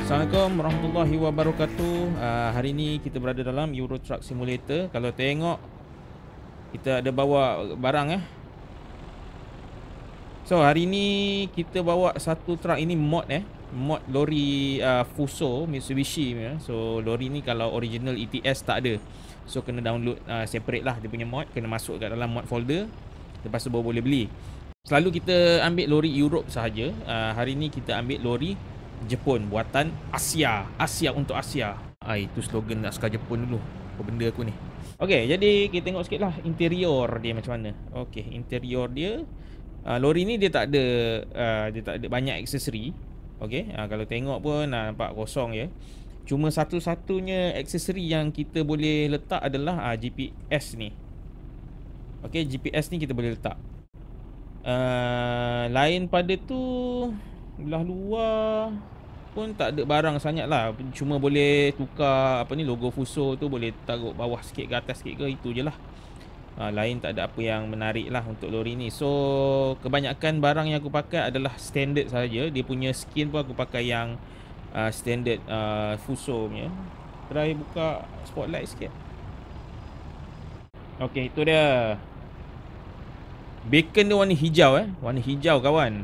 Assalamualaikum warahmatullahi wabarakatuh. Hari ini kita berada dalam Euro Truck Simulator. Kalau tengok, kita ada bawa barang . So hari ini kita bawa satu truck ini mod mod lori Fuso Mitsubishi . So lori ni kalau original ETS tak ada. So kena download separate lah dia punya mod, kena masuk kat dalam mod folder. Lepas tu baru boleh beli. Selalu kita ambil lori Europe sahaja. Hari ni kita ambil lori Jepun buatan Asia. Asia untuk Asia. Itu slogan askar Jepun dulu. Apa benda aku ni. Okey, jadi kita tengok sikit lah interior dia macam mana. Okey, interior dia lori ni dia tak ada banyak aksesori. Okey, kalau tengok pun nampak kosong je. Cuma satu-satunya aksesori yang kita boleh letak adalah GPS ni. Okey, GPS ni kita boleh letak. Lain pada tu belah luar pun tak ada barang sangat lah. Cuma boleh tukar logo Fuso tu, boleh taruh bawah sikit ke atas sikit ke, itu je lah. Lain tak ada apa yang menarik lah untuk lori ni. So kebanyakan barang yang aku pakai adalah standard saja. Dia punya skin pun aku pakai yang standard Fuso punya. Try buka spotlight sikit. Okay, itu dia. Bacon dia warna hijau warna hijau kawan.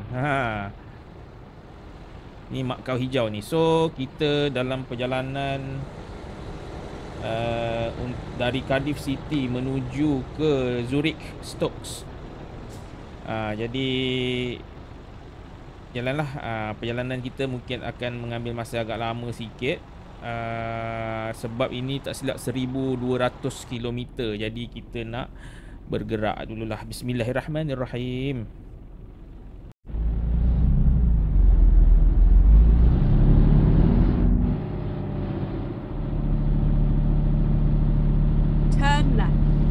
Ni mak kau hijau ni. So kita dalam perjalanan dari Cardiff City menuju ke Zurich Stokes. Jadi jalanlah perjalanan kita mungkin akan mengambil masa agak lama sikit. Sebab ini tak silap 1200 km. Jadi kita nak bergerak dululah. Bismillahirrahmanirrahim. Turn left.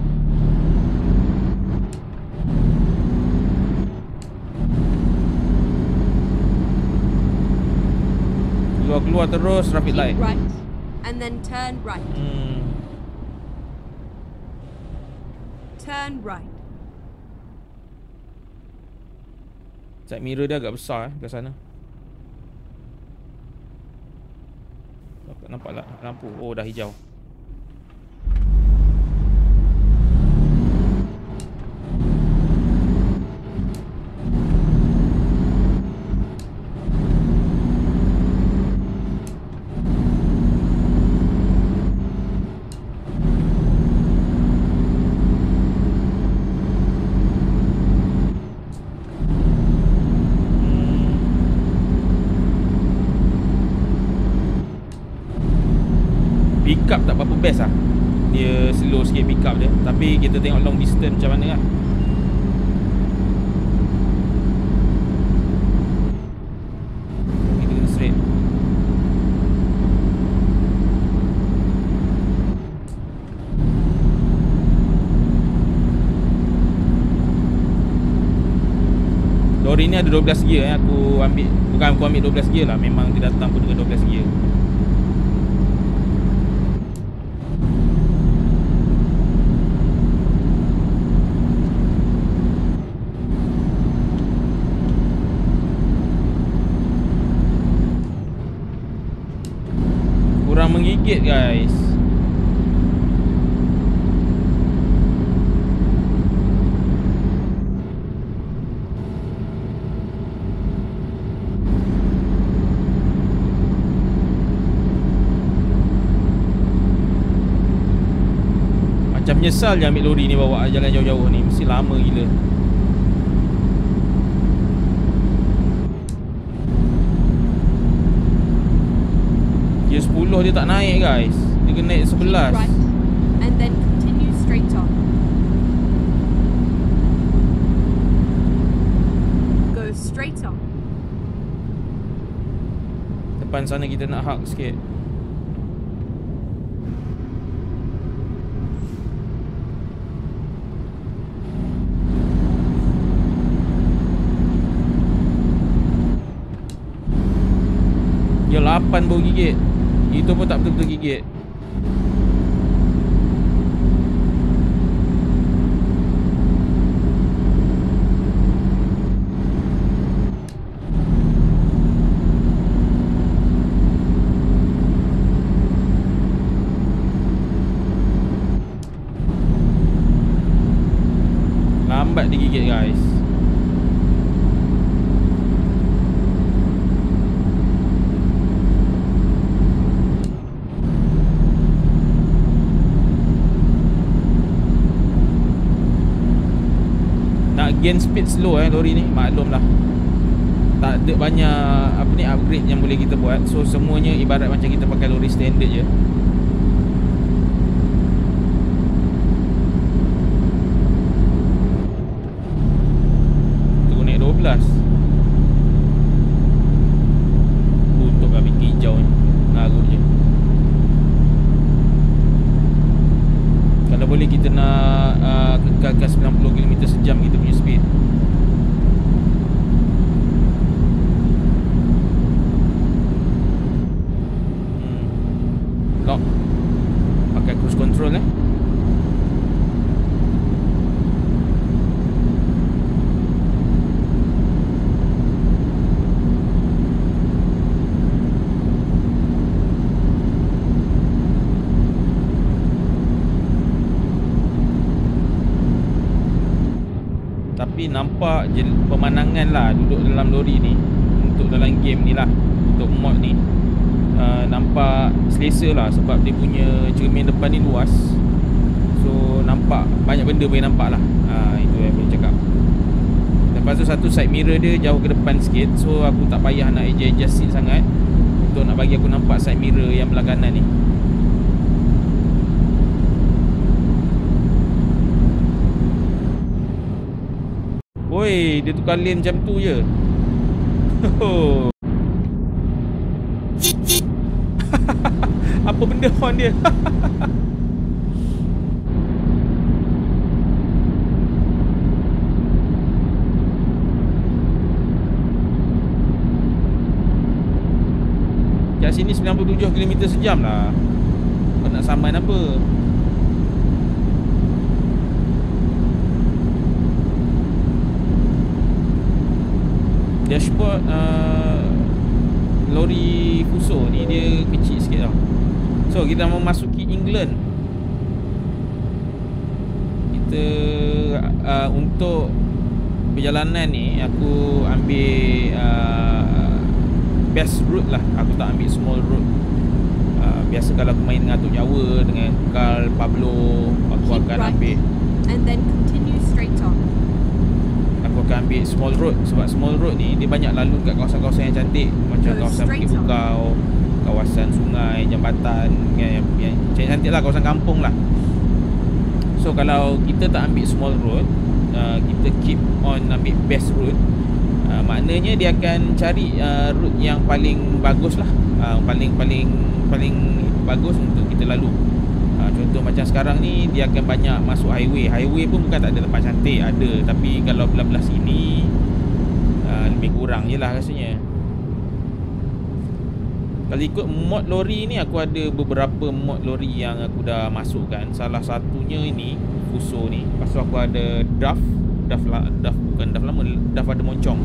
Keluar terus traffic light. Keep right and then turn right. Turn right. Side mirror dia agak besar ke sana. Nampak tak lampu? Oh, dah hijau. Pick up tak berapa best lah. Dia slow sikit pick up dia. Tapi kita tengok long distance macam mana lah. Kita kena straight. Lori ni ada 12 gear aku ambil. Bukan aku ambil 12 gear lah. Memang dia datang pun dengan 12 gear. Kurang menggigit guys. Macam menyesal je ambil lori ni bawa jalan jauh-jauh ni. Mesti lama gila. Gear 10 dia tak naik guys. Dia kena naik 11. Keep right and then continue straight on. Go straight on. Depan sana kita nak hak sikit. Dia 8 baru gigit. Itu pun tak betul-betul gigit. gain speed slow lori ni, maklum lah. Tak ada banyak upgrade yang boleh kita buat. So semuanya ibarat macam kita pakai lori standard je. Tu naik 12. Untuk kami hijau ni ngarut je. Kalau boleh kita nak kekalkan 90 km sejam kita punya speed. Lock. Pakai cruise control Tapi nampak je pemandangan lah duduk dalam lori ni. Untuk dalam game ni lah, untuk mod ni, nampak selesa lah. Sebab dia punya cermin depan ni luas. So nampak banyak benda boleh nampak lah. Itu yang boleh cakap. Lepas tu satu side mirror dia jauh ke depan sikit. So aku tak payah nak adjust seat sangat untuk nak bagi aku nampak side mirror yang belah kanan ni. Oi, dia tukar lane macam tu je. Apa benda horn dia? Kat sini 97 km sejam lah. Kau nak saman apa? Dashboard lori Fuso ni dia kecil sikit tau. So kita memasuki England. Kita untuk perjalanan ni aku ambil best route lah. Aku tak ambil small route. Biasa kalau aku main dengan Atuk Jawa, dengan Carl Pablo, aku Keep akan right. ambil, And then continue straight on. aku akan ambil small road. Sebab small road ni dia banyak lalu kat kawasan-kawasan yang cantik. Macam Go kawasan straight Bukit on. Bukau, kawasan sungai, jambatan, yang cantik lah, kawasan kampung lah. So kalau kita tak ambil small road, kita keep on ambil best road, maknanya dia akan cari route yang paling bagus lah, paling bagus untuk kita lalu. Contoh macam sekarang ni dia akan banyak masuk highway. Highway pun bukan tak ada tempat cantik, ada. Tapi kalau belah-belah sini lebih kurang je lah rasanya. Kalau ikut mod lori ni, aku ada beberapa mod lori yang aku dah masukkan. Salah satunya ini Fuso ni. Lepas tu aku ada Duff bukan Duff lama, Duff ada moncong.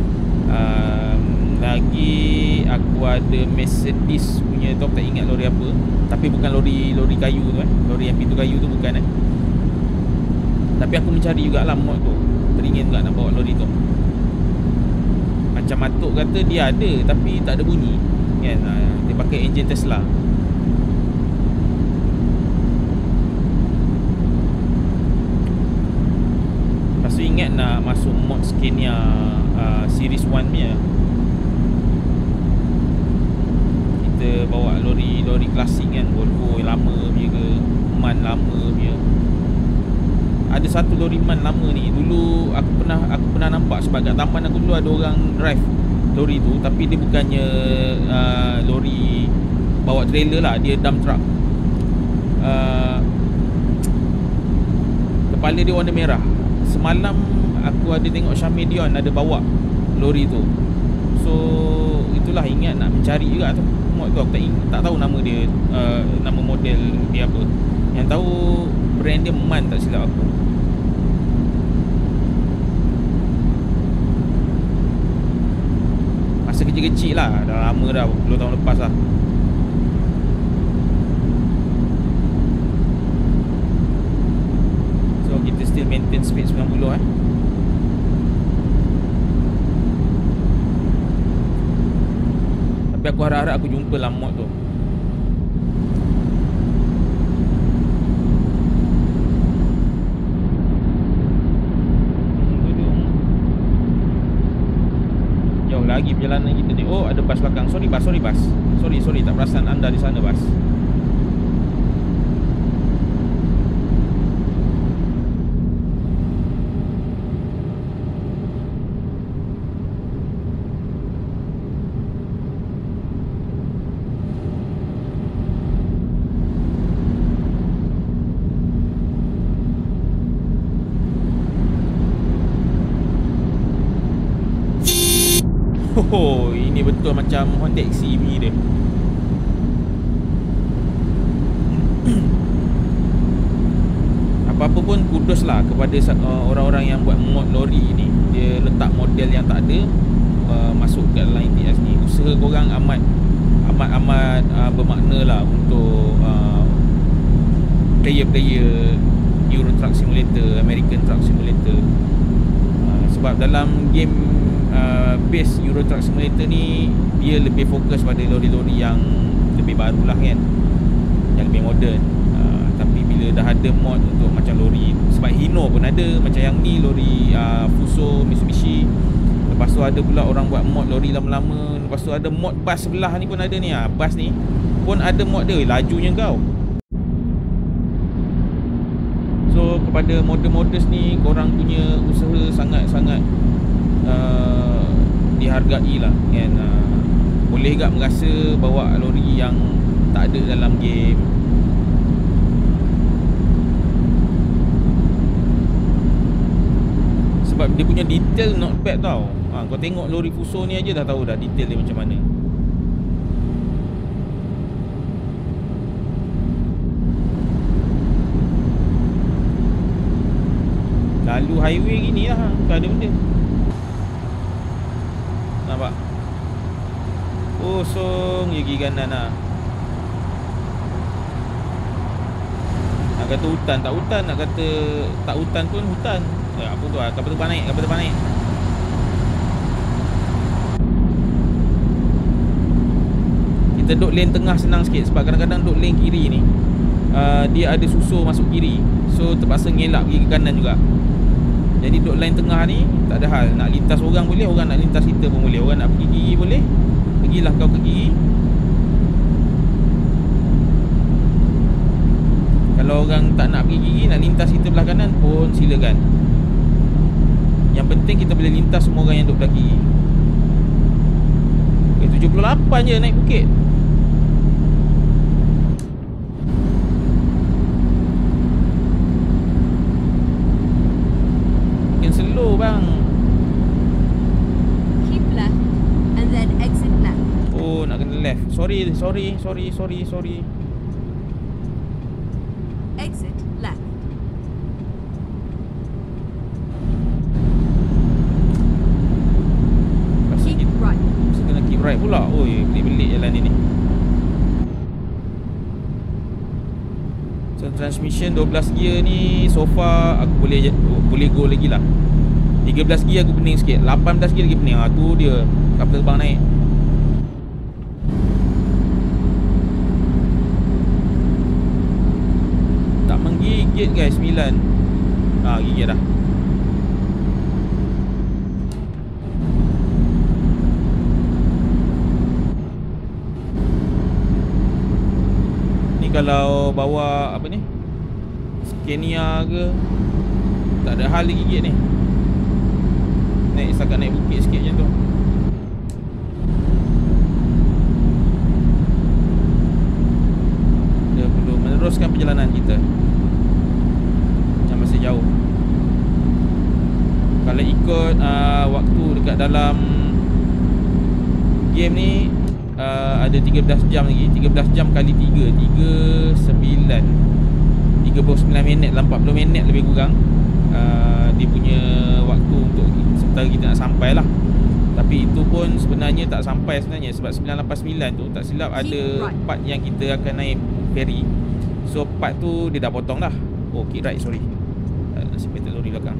Lagi aku ada Mercedes punya tu, aku tak ingat lori apa. Tapi bukan lori kayu tu lori yang pintu kayu tu bukan Tapi aku mencari jugalah mod tu. Teringin juga nak bawa lori tu. Macam Atuk kata dia ada tapi tak ada bunyi kan. Dia pakai enjin Tesla. Lepas tu ingat nak masuk mod Scania Series 1 punya. Kita bawa lori klasik kan, Volvo yang lama punya ke, MAN lama punya. Ada satu lori MAN lama ni. Dulu aku pernah nampak, sebab kat taman aku dulu ada orang drive lori tu. Tapi dia bukannya lori bawa trailer lah, dia dump truck. Kepala dia warna merah. Semalam aku ada tengok Syamil Dion ada bawa lori tu. So itulah, ingat nak mencari juga tu mod tu. Aku tak tahu nama dia, nama model dia apa. Yang tahu brand dia MAN tak silap aku. Masa kecil-kecil lah, dah lama dah, 10 tahun lepas lah. So kita still maintain speed 90 Tapi aku harap-harap aku jumpa lah mod tu. perjalanan kita ni. Oh, ada bas belakang. Sorry bas. Sorry, tak perasan anda di sana bas. Oh, ini betul macam Honda XCV dia. Apa-apa pun kudos lah kepada orang-orang yang buat mod lori ni. Dia letak model yang tak ada, masuk kat dalam ETS ni. Usaha korang amat bermakna lah untuk player-player Euro Truck Simulator, American Truck Simulator. Sebab dalam game base Euro Truck Simulator ni, dia lebih fokus pada lori-lori yang lebih baru lah kan, yang lebih moden. Tapi bila dah ada mod untuk macam lori, sebab Hino pun ada macam yang ni, lori Fuso Mitsubishi. Lepas tu ada pula orang buat mod lori lama-lama. Lepas tu ada mod bas sebelah ni pun ada ni. Bas ni pun ada mod dia, lajunya kau. So kepada model-models ni, korang punya usaha sangat-sangat dihargai lah kan. Boleh tak merasa bawa lori yang tak ada dalam game. Sebab dia punya detail not bad tau. Kau tengok lori Fuso ni aja dah tahu dah detail dia macam mana. Lalu highway gini lah, tak ada benda. Nampak? Kosong je kiri kanan lah. Nak kata hutan, tak hutan. Nak kata tak hutan pun hutan. Apa tu lah, kapal terbang naik. Kita duduk lane tengah senang sikit. Sebab kadang-kadang duduk lane kiri ni, dia ada susur masuk kiri. So terpaksa ngelak pergi ke kanan juga. Jadi duduk line tengah ni tak ada hal. Nak lintas orang boleh, orang nak lintas kita pun boleh. Orang nak pergi kiri boleh, pergilah kau ke kiri. Kalau orang tak nak pergi kiri, nak lintas kita belah kanan pun silakan. Yang penting kita boleh lintas semua orang yang duduk belah kiri. 78 je naik bukit. Slow bang. Keep left and then exit left. Oh, nak kena left. Sorry. Exit left. Keep right. Mesti kena keep right pula. Oi, belik-belik jalan ni. So transmission 12 gear ni so far aku boleh go lagi lah. 13 gear aku pening sikit, 18 gear lagi pening. Tu dia kapal terbang naik. Tak menggigit guys, 9. Gigit dah. Ni kalau bawa apa ni, Scania ke, tak ada hal dia gigit ni. Naik setakat naik bukit sikit macam tu. Dia perlu meneruskan perjalanan kita yang masih jauh. Kalau ikut waktu dekat dalam game ni, ada 13 jam lagi. 13 jam kali 3 39 minit lah, 40 minit lebih kurang. Dia punya waktu untuk sementara kita nak sampai lah. Tapi itu pun sebenarnya tak sampai sebenarnya. Sebab 989 tu tak silap ada part yang kita akan naik ferry. So part tu dia dah potong dah. Oh, keep right, sorry. Nasib baik lori belakang.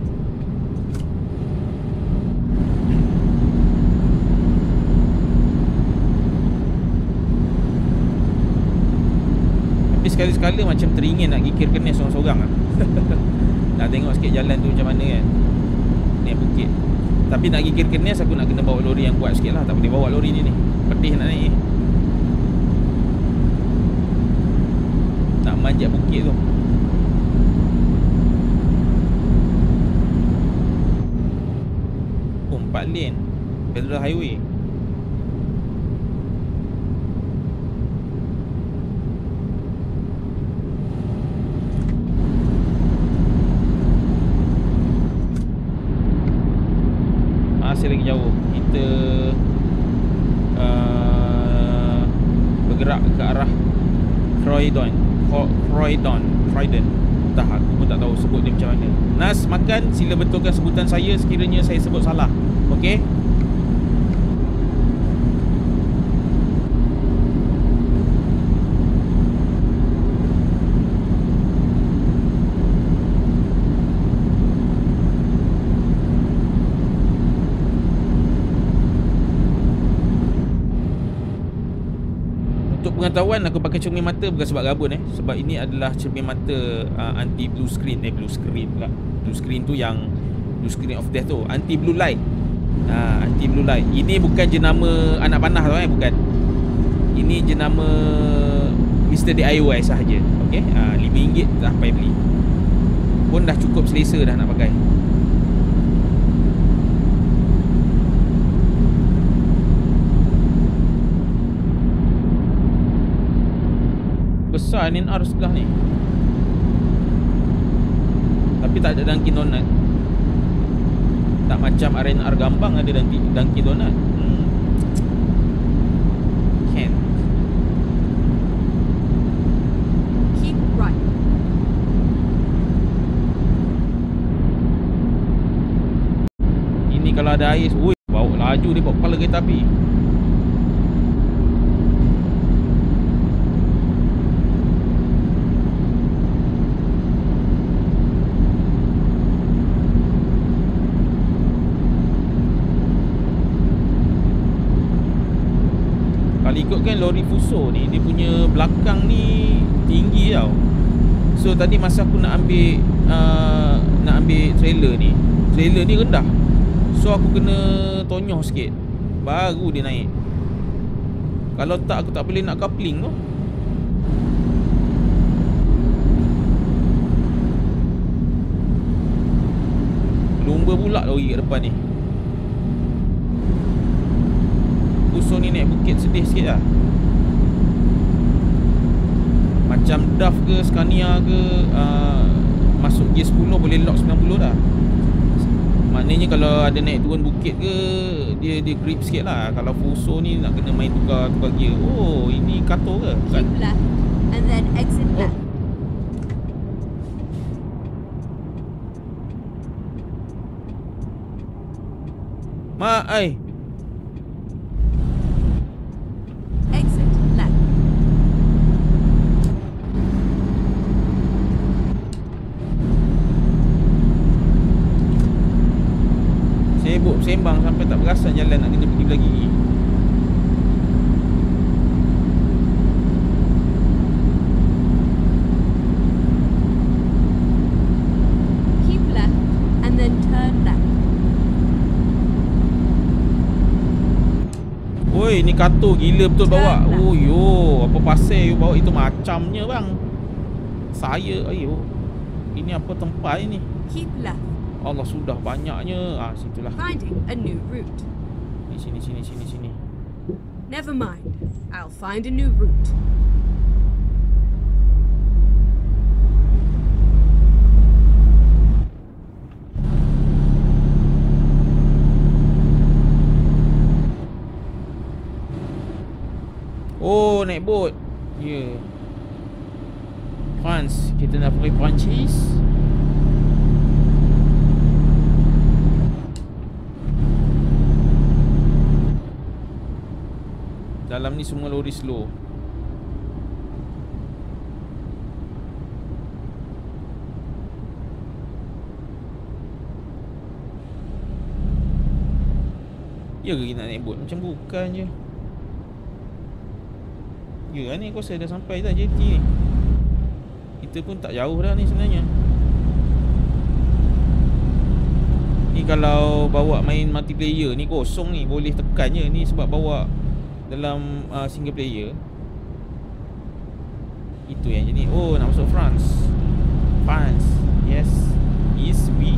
Tapi sekali-sekala macam teringin nak gigir kenis seorang-seorang lah. Nak tengok sikit jalan tu macam mana kan. Ni bukit. Tapi nak pergi Kirkenes aku nak kena bawa lori yang kuat sikit lah. Tak boleh bawa lori ni ni. Pedih nak naik. Tak manjat bukit tu. Oh, 4 lane Federal Highway. Masih lagi jauh. Kita bergerak ke arah Croydon. Entah, aku pun tak tahu sebut dia macam mana. Nas makan, sila betulkan sebutan saya sekiranya saya sebut salah. Okey? Pengetahuan aku pakai cermin mata bukan sebab gabun sebab ini adalah cermin mata anti blue screen. Blue screen pula. Blue screen tu yang blue screen of death tu, anti blue light. Anti blue light. Ini bukan jenama anak panah tu bukan. Ini jenama Mr. DIY sahaja. Okey, RM5 dah payah beli. Pun dah cukup selesa dah nak pakai. Besar NR sebelah ni. Tapi tak ada Dunkin Donut. Tak macam RNR Gambang ada Dunkin Donut. Can. Keep right. Ini kalau ada air, oi, bawa laju dia bawa kepala kereta api. Ikutkan lori Fuso ni, dia punya belakang ni tinggi tau. So tadi masa aku nak ambil trailer ni rendah. So aku kena tonyoh sikit baru dia naik. Kalau tak aku tak boleh nak coupling tu. Lumba pula lori kat depan ni. Fuso ni naik bukit sedih sikit lah. Macam DAF ke Scania ke masuk gear 10 boleh lock 90 dah. Maknanya kalau ada naik turun bukit ke dia grip sikit lah. Kalau Fuso ni nak kena main tukar gear. Oh, ini Kato ke? Bukan. Keep left and then exit left. Exit left. Sibuk sembang sampai tak perasan jalan nak kena pergi lagi. Keep left and then turn left. Oi, ni Kato gila betul bawa. Oh yo, apa pasal you bawa itu macamnya bang. Saya ayo. Ini apa tempat ini? Keep left. Allah sudah banyaknya. Situlah. Finding a new route. Sini. Never mind. I'll find a new route. Oh, naik bot. Ya. France. Kita nak pergi Perancis. Dalam ni semua lori slow. Ya ke kita nak naik bot? Macam bukan je. Ya ni aku rasa dah sampai dah JT ni. Kita pun tak jauh dah ni sebenarnya. Ni Ni kalau bawa main multiplayer ni kosong ni. Boleh tekan je ni sebab bawa dalam single player. Itu yang jadi. Oh, nak masuk France. France. Yes. Is we.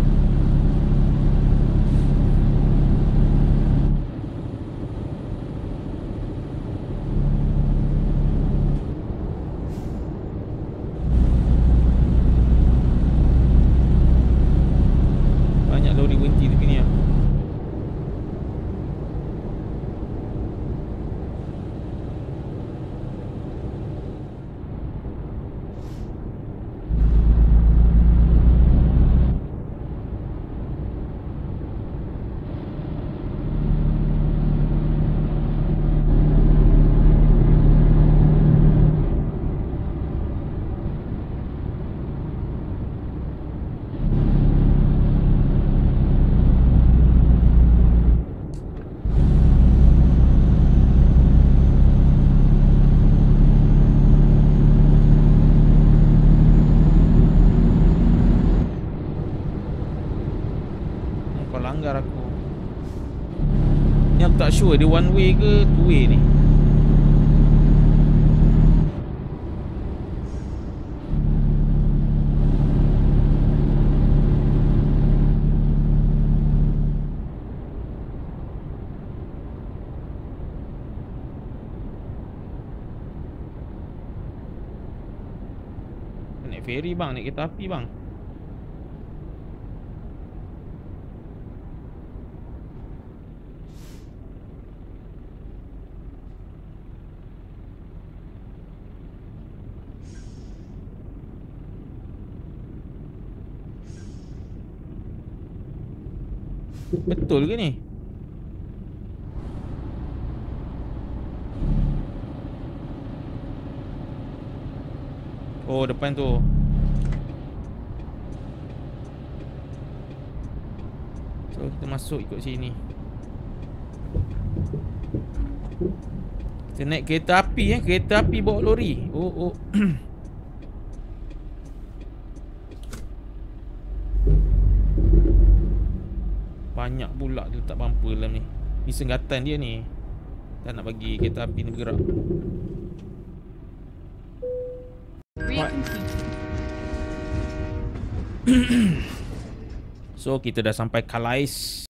Banyak lori berhenti tepi ni lah. Langgar aku. Ni aku tak sure dia one way ke two way ni. Naik ferry bang, naik kereta api bang. Betul ke ni? Oh, depan tu. So, kita masuk ikut sini. Kita naik kereta api kereta api bawa lori. Oh. Banyak pula dia letak bumper dalam ni. Ni senggatan dia ni. Tak nak bagi kereta api ni bergerak. So kita dah sampai Calais.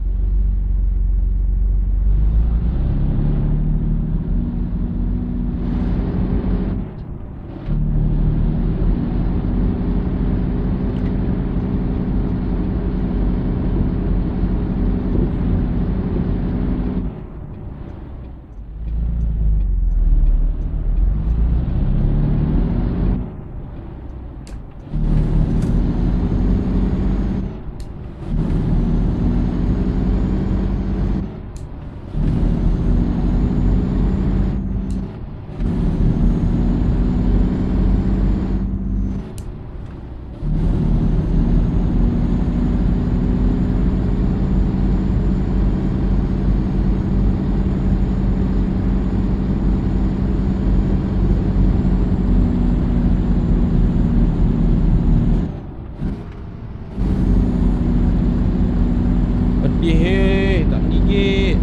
Tak menggigit.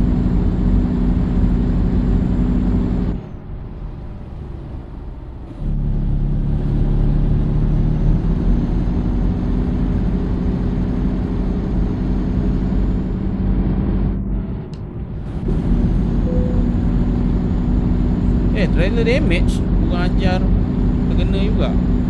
Trailer damage. Kurang ajar. Terkena juga.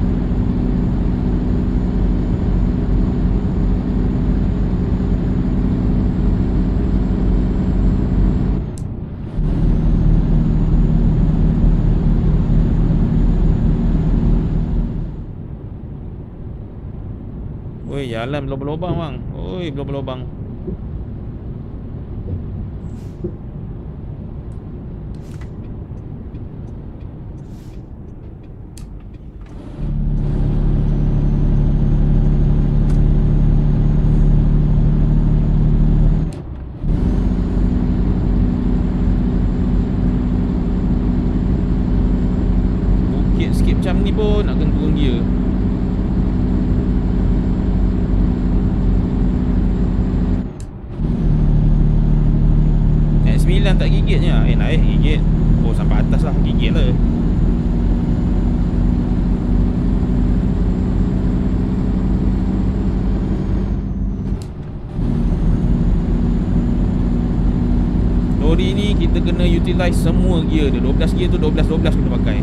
Oi, jalan berlubang-lubang bang. Oi, berlubang-lubang. Bukit sikit macam ni pun nak kena turun gear. utilize semua gear dia. 12 gear tu 12 kena pakai.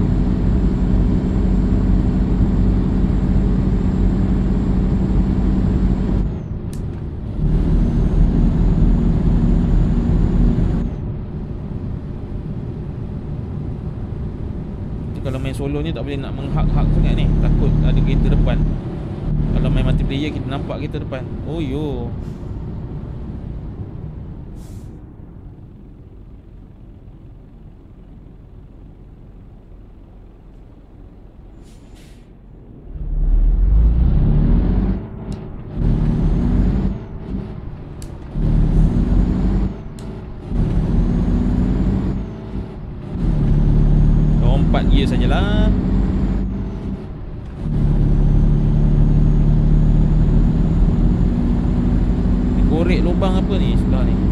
Kalau main solo ni tak boleh nak menghak-hak sangat ni. Takut ada kereta depan. Kalau main multiplayer kita nampak kereta depan. Oh yo. Lompat gear sajalah. Korek lubang apa ni sebelah ni?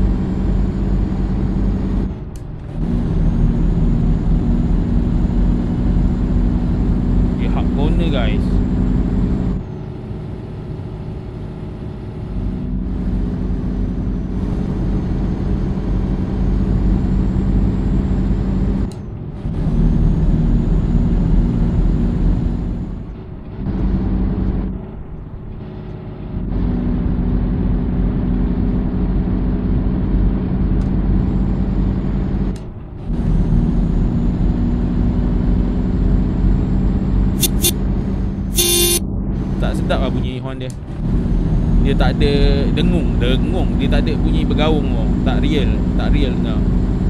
Dia hard corner guys. Sedap lah bunyi horn dia. Dia tak ada dengung. Dia tak ada bunyi bergaung tau. Tak real tau.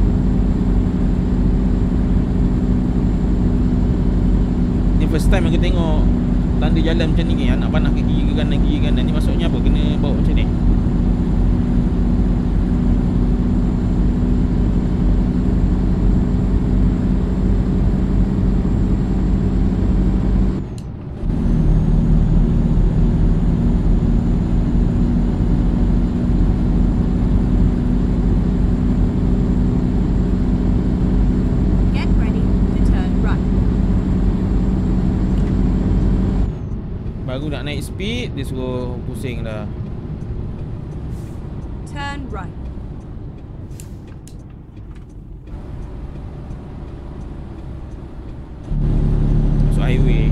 Ni first time aku tengok tanda jalan macam ni. Anak panah ke kiri ke kanan. Ni maksudnya apa? Kena bawa macam ni. Baru nak naik speed, dia suruh pusing dah. Turn right. Masuk highway.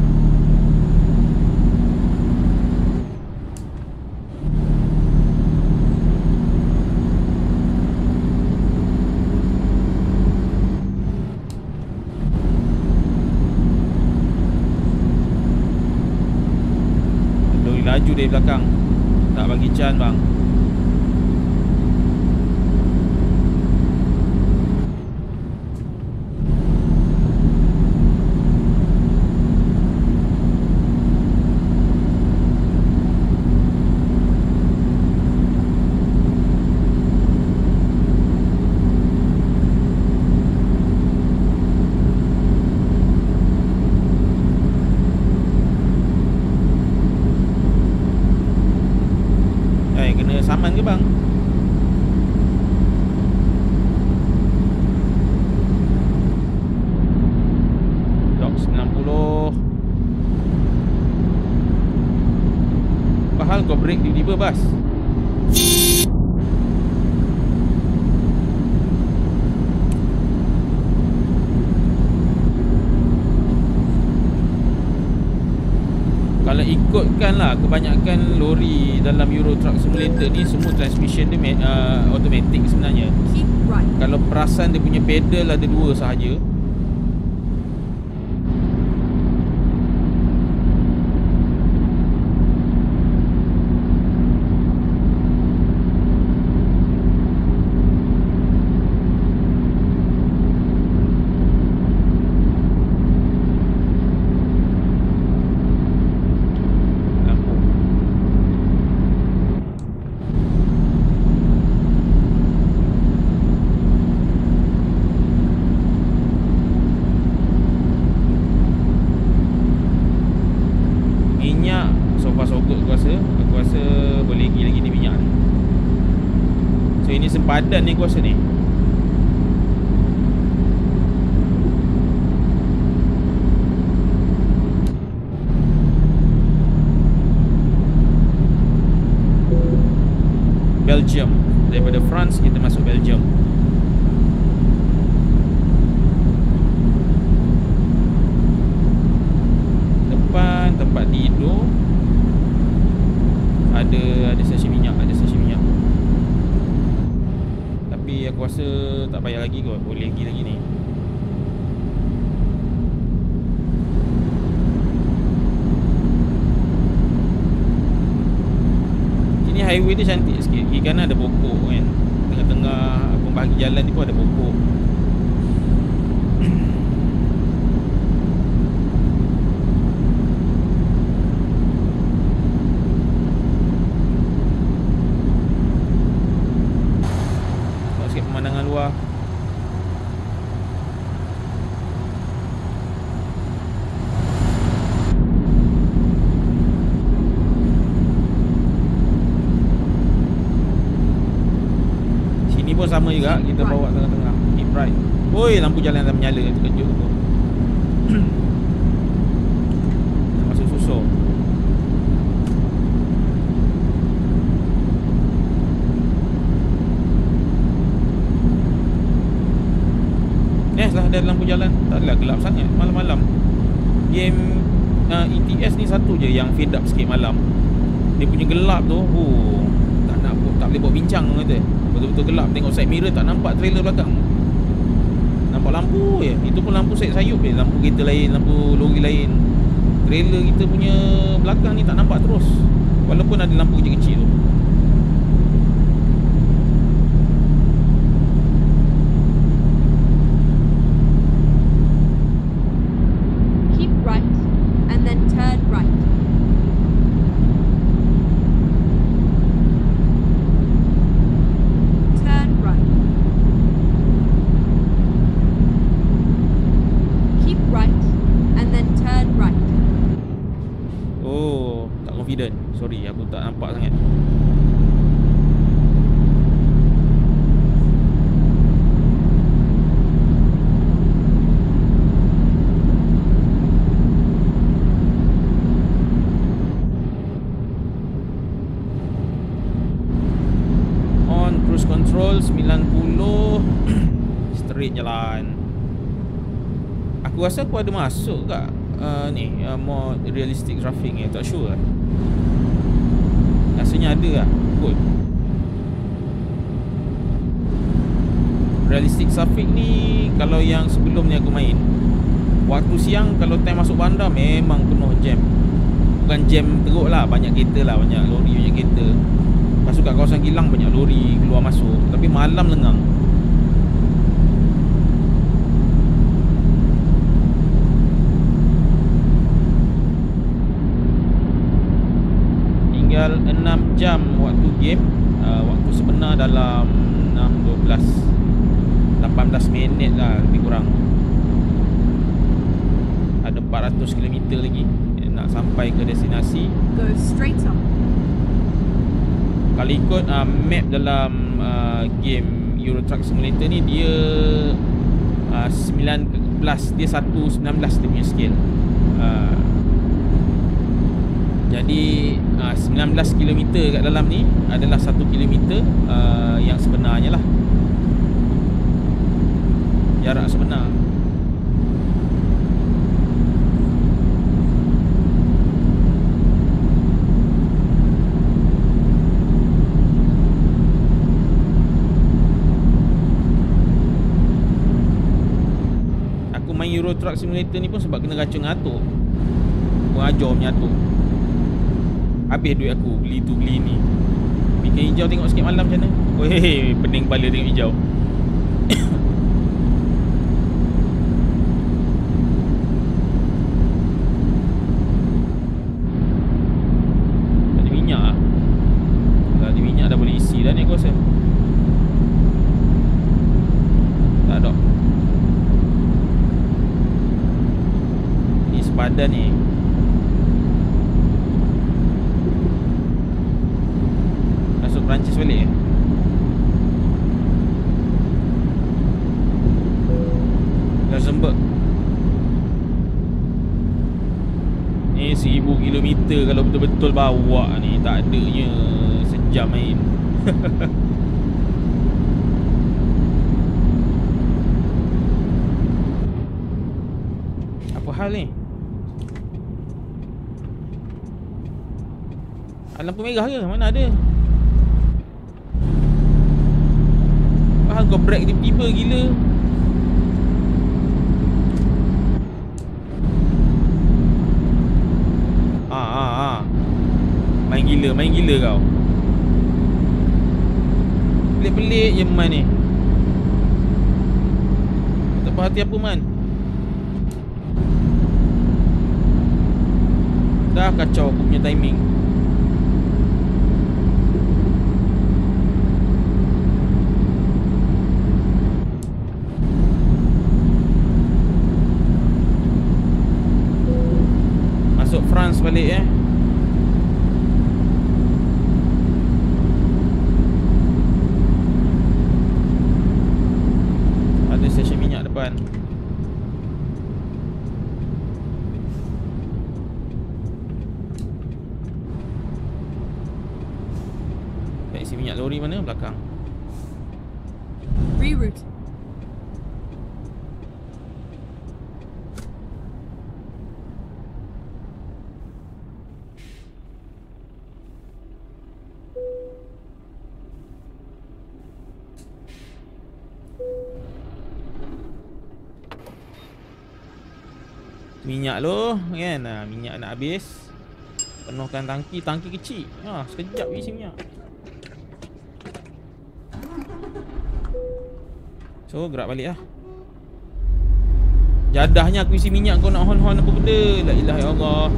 Laju dari belakang. Tak bagi can bang. Saman ke bang? Dok 90. Apa hal kau break tiba-tiba bas? Kalau ikutkan lah, kebanyakan lori dalam Euro Truck Simulator ni semua transmission dia automatic sebenarnya. Kalau perasan dia punya pedal ada 2 sahaja. Aku rasa boleh lagi ni minyak ni. So ini sempadan ni aku rasa ni. Belgium. Daripada France kita masuk Belgium. lagi kot. Boleh pergi lagi ni. Sini highway dia cantik sikit. Kiri kanan ada pokok kan. Tengah-tengah pembahagi jalan ni pun ada pokok. Tengok sikit pemandangan luar. Pun sama juga, kita bawa tengah-tengah. Keep right. Oi, lampu jalan dah menyala, terkejut tu. Masuk susur. Lah ada lampu jalan. Taklah gelap sangat malam-malam. Game ETS ni satu je yang fade up sikit malam. Dia punya gelap tu, tak boleh buat bincang kata. Betul-betul gelap. Tengok side mirror tak nampak trailer belakang. Nampak lampu je. Itu pun lampu sayup je. Lampu kereta lain, lampu lori lain. Trailer kita punya belakang ni tak nampak terus. Walaupun ada lampu kecil-kecil tu. Keep right and then turn right. Sorry, aku tak nampak sangat. On cruise control 90. Straight jalan. Aku rasa aku ada masuk kat more realistic driving tak sure lah. Rasanya ada lah kot. Realistic traffic ni kalau yang sebelum ni aku main, waktu siang kalau time masuk bandar memang penuh jam. Bukan jam teruk lah, banyak kereta lah, banyak lori, banyak kereta. Masuk kat kawasan kilang banyak lori keluar masuk. Tapi malam lengang. Tinggal 6 jam waktu game. Waktu sebenar dalam 18 minit lah lebih kurang. Ada 400 km lagi nak sampai ke destinasi. Go straight on. Kalau ikut map dalam game Euro Truck Simulator ni, dia 19, dia 1.19 dia punya scale. Jadi 19 km kat dalam ni adalah 1 km yang sebenarnya lah. Jarak sebenar. Aku main Euro Truck Simulator ni pun sebab kena racun ngatur. Aku ajar menyatur. Habis duit aku beli tu beli ni. Bikin hijau tengok sikit malam macam mana. Weh, pening kepala tengok hijau. Tak ada minyak lah. Kalau ada minyak dah boleh isi dah ni aku rasa. Tak ada. Ni sepadan ni. Perancis balik eh? Luxembourg. Ni 1000 km kalau betul-betul bawa ni. Tak adanya sejam main. Apa hal ni? Lampu merah ke? Mana ada? salah kau brake tiba-tiba gila. Main gila kau. Pelik-pelik je Man ni. Tak perhati apa Man. Dah kacau aku punya timing. Masuk France balik Ada stesen minyak depan. Isi minyak lori mana? Belakang. Reroute. Minyak lo kan. Minyak nak habis. Penuhkan tangki. Tangki kecil. Sekejap isi minyak. So gerak balik lah. Jadahnya aku isi minyak, kau nak hon-hon apa benda. La ilaha illallah.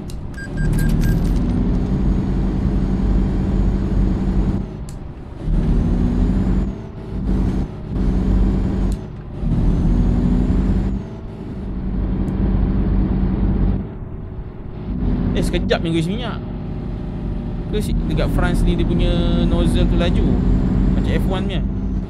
Sekejap ni aku isi minyak. Ke dekat France ni dia punya nozzle tu laju macam F1 punya.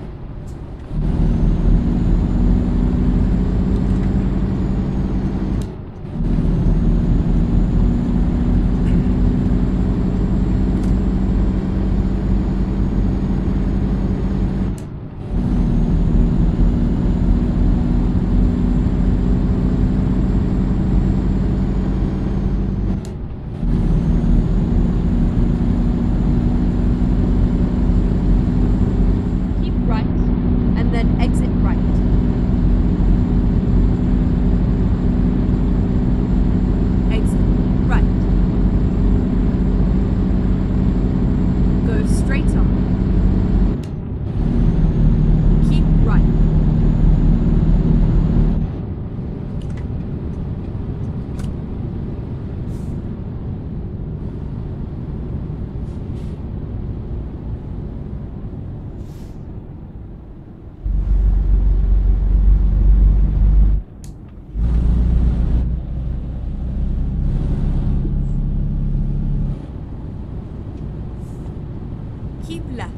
Keep left.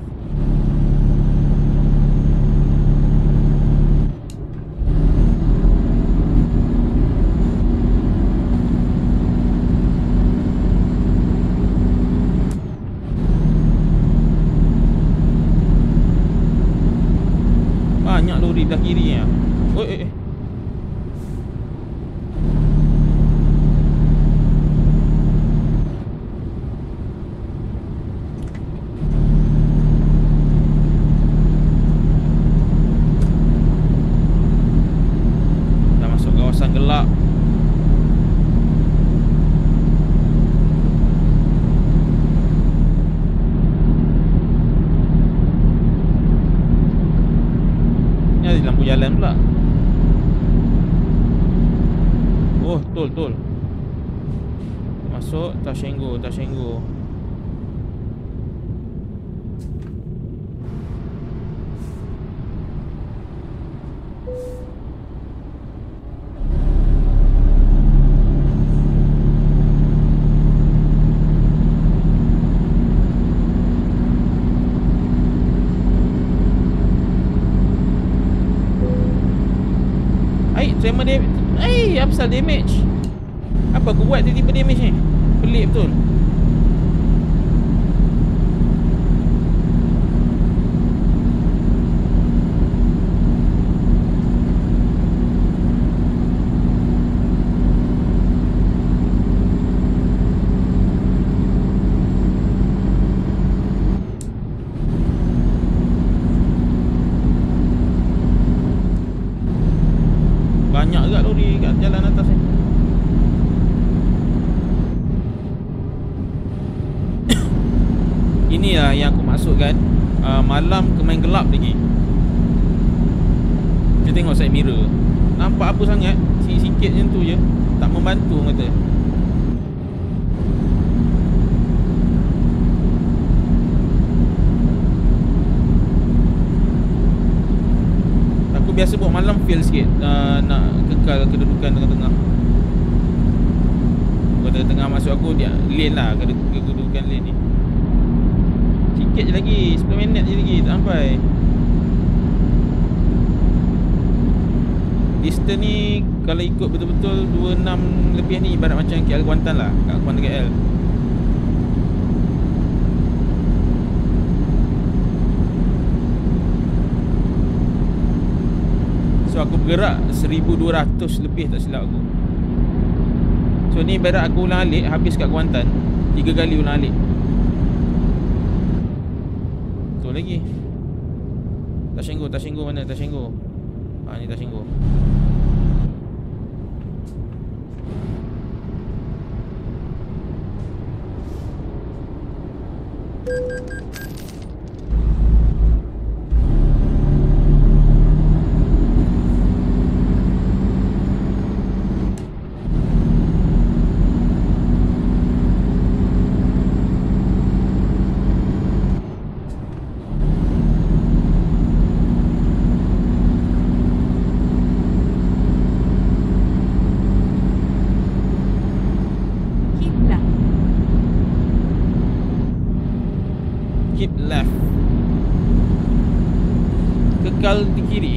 Banyak lori belah kiri ni. Dah masuk kawasan gelap. Ni ada lampu jalan pula. Oh, tol. Masuk Tashengo. Tremor damage. Apa pasal damage? Apa aku buat tiba-tiba damage ni? Pelik betul. Banyak juga lori kat jalan atas ni. Inilah yang aku maksudkan, malam kemain gelap lagi. Kita tengok side mirror, nampak apa sangat, sikit-sikit macam tu je, tak membantu orang kata. Aku biasa buat malam feel sikit, nak kekal kedudukan tengah-tengah. Tengah-tengah masuk aku dia lane lah, kedudukan lane ni. Sikit je lagi, 10 minit je lagi, tak sampai. Distance ni kalau ikut betul-betul 26 lebih ni ibarat macam KL Kuantan lah, kat Kuantan KL. So aku bergerak 1200 lebih tak silap aku. So ni ibarat aku ulang alik habis kat Kuantan 3 kali ulang alik. Tu lagi Tashenggo mana? Tashenggo. Ni Tashenggo. Keep left. Kekal di kiri.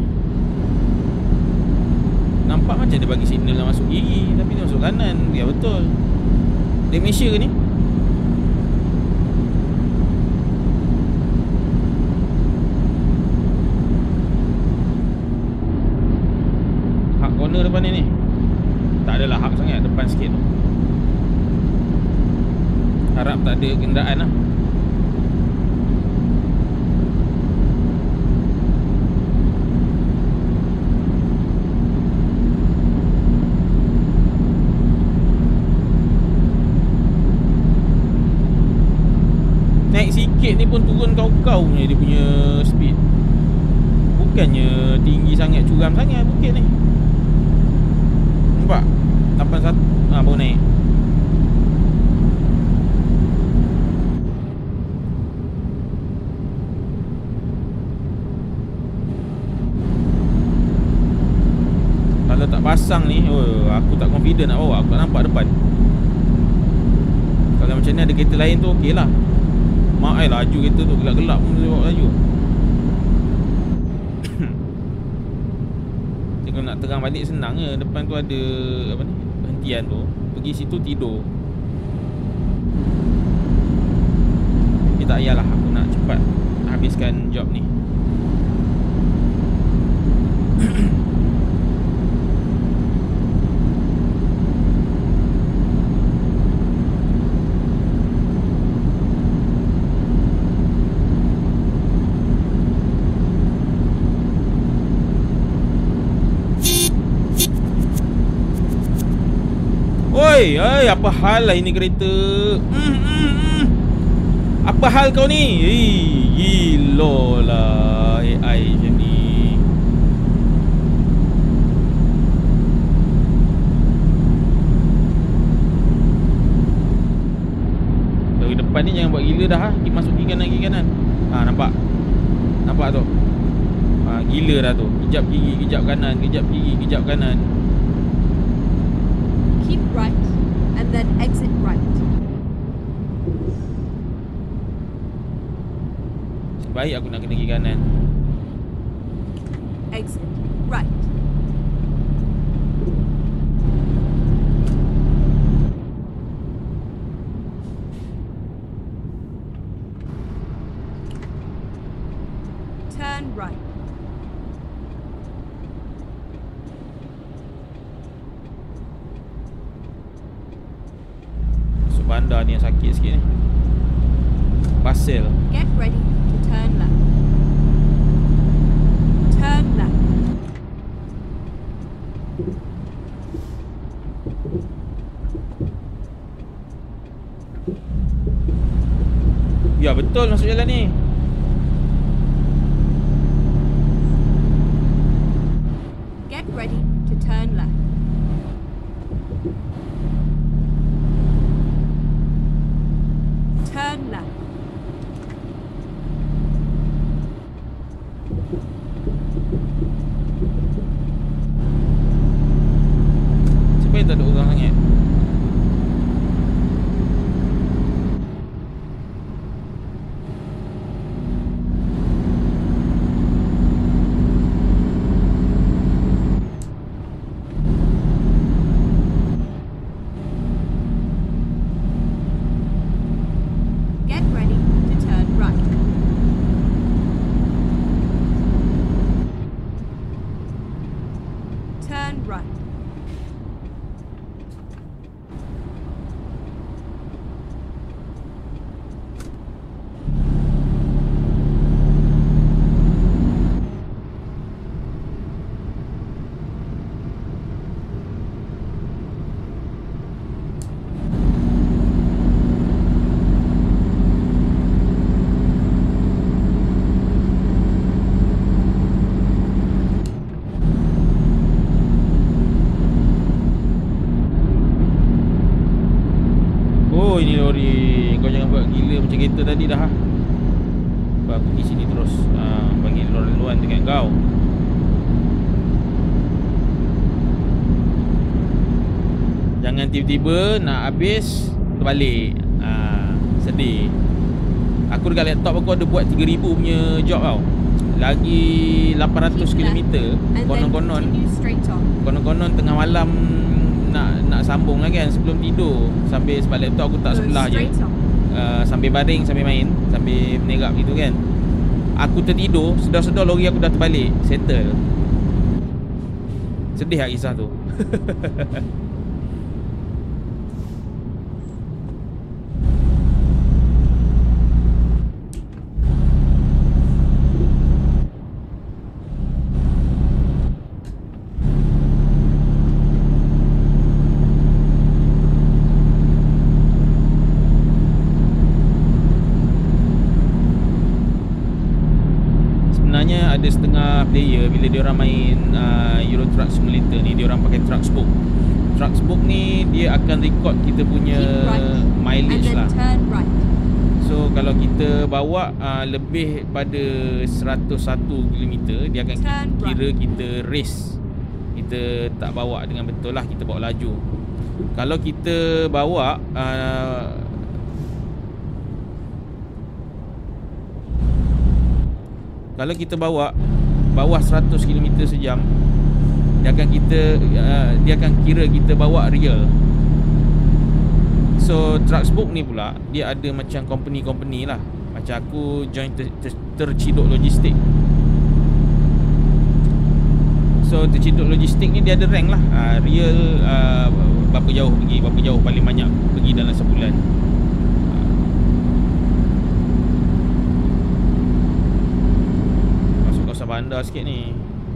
Nampak macam dia bagi signal nak masuk kiri, tapi dia masuk kanan. Ya betul. Dia Malaysia ke ni? Hak corner depan ni. Tak adalah hak sangat, depan sikit tu. Harap tak ada kenderaan lah. Naik sikit ni pun turun kau-kau punya dia punya speed. Bukannya tinggi sangat, curam sangat bukit ni. Nampak? 81 baru naik. Kalau tak pasang ni, aku tak confident nak bawa. Aku tak nampak depan. Kalau macam ni ada kereta lain tu okey lah. Mak laju kereta tu, gelap-gelap pun dia bawa laju. Jadi kalau nak terang balik senang je. Depan tu ada apa ni, perhentian tu. Pergi situ tidur. Tapi tak payahlah, aku nak cepat habiskan job ni. Oi, apa hal lah ini kereta? Apa hal kau ni? Gila lah AI macam ni. Dari depan ni jangan buat gila dah. Kita masuk kiri kanan. Nampak? Nampak tu? Gila dah tu. Kejap kiri, kejap kanan, kejap kiri, kejap kanan. Keep right and then exit right. Baik aku nak kena kiri kanan. Exit right. Turn right. Masuk bandar ni yang sakit sikit ni. Pasir. Get ready to turn left. Turn left. Ya betul masuk jalan ni. Get ready to turn left. Turn left. Siapa yang tak ada orang sangat? Get ready to turn right. Turn right. Oh ini lori. Kau jangan buat gila macam kereta tadi dah. Sebab aku di sini terus bagi laluan dekat kau. Jangan tiba-tiba nak habis terbalik. Sedih. Aku dekat laptop aku ada buat 3000 punya job tau. Lagi 800 km. And then Konon-konon continue straight on. Konon-konon tengah malam nak sambung lah kan sebelum tidur. Sambil sebab laptop aku tak Go sebelah je. straight on. Sambil baring, sambil main, sambil menerap gitu kan. Aku tertidur, sedar-sedar lori aku dah terbalik. Settle. Sedih lah kisah tu. Sebenarnya ada setengah player bila diorang main Euro Truck Simulator ni, diorang pakai Truck Spoke. Truck Spoke ni dia akan record kita punya Keep right. And mileage then lah. turn right. So kalau kita bawa lebih pada 101 km, dia akan Turn kira kita race. Kita tak bawa dengan betul lah, kita bawa laju. Kalau kita bawa kalau kita bawa bawah 100 km sejam, dia akan kira kita bawa real. So Trucksbook ni pula dia ada macam company lah. Macam aku join Terciduk Logistik. So Terciduk Logistik ni dia ada rank lah. Real berapa jauh paling banyak pergi dalam sebulan. Masuk kawasan bandar sikit ni.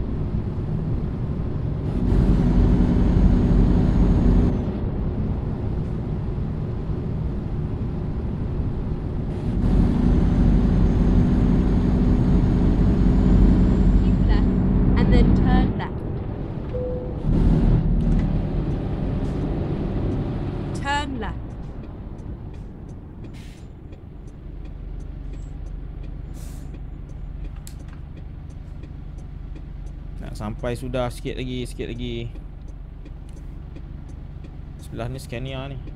Keep left and then turn left. Turn left. Nak sampai sudah, sikit lagi. Sebelah ni Scania ni.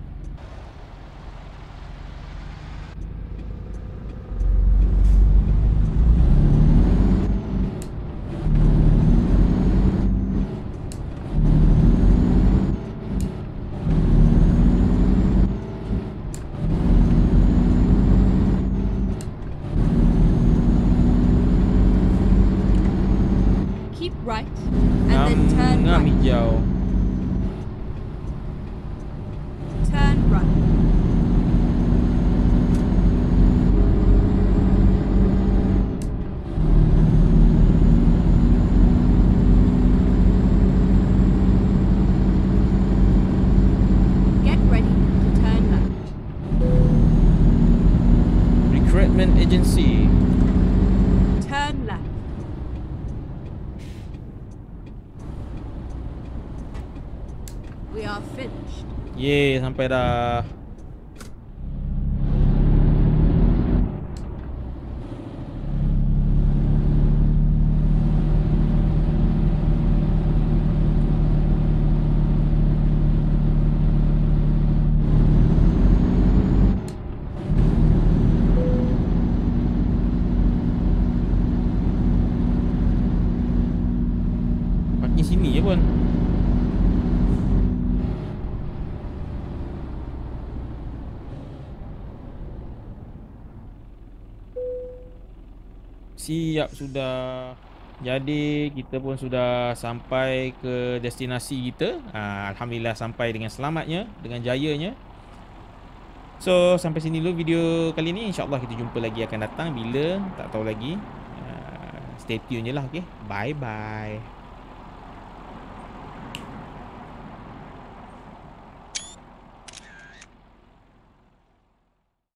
Keep right and then turn Ngam right. hijau. Turn right. We are finished. Yeay, sampai dah. Parking sini je pun. Siap sudah. Jadi kita pun sudah sampai ke destinasi kita. Alhamdulillah sampai dengan selamatnya, dengan jayanya. So sampai sini dulu video kali ni. InsyaAllah kita jumpa lagi akan datang. Bila tak tahu lagi. Stay tune je lah. Okay, bye bye.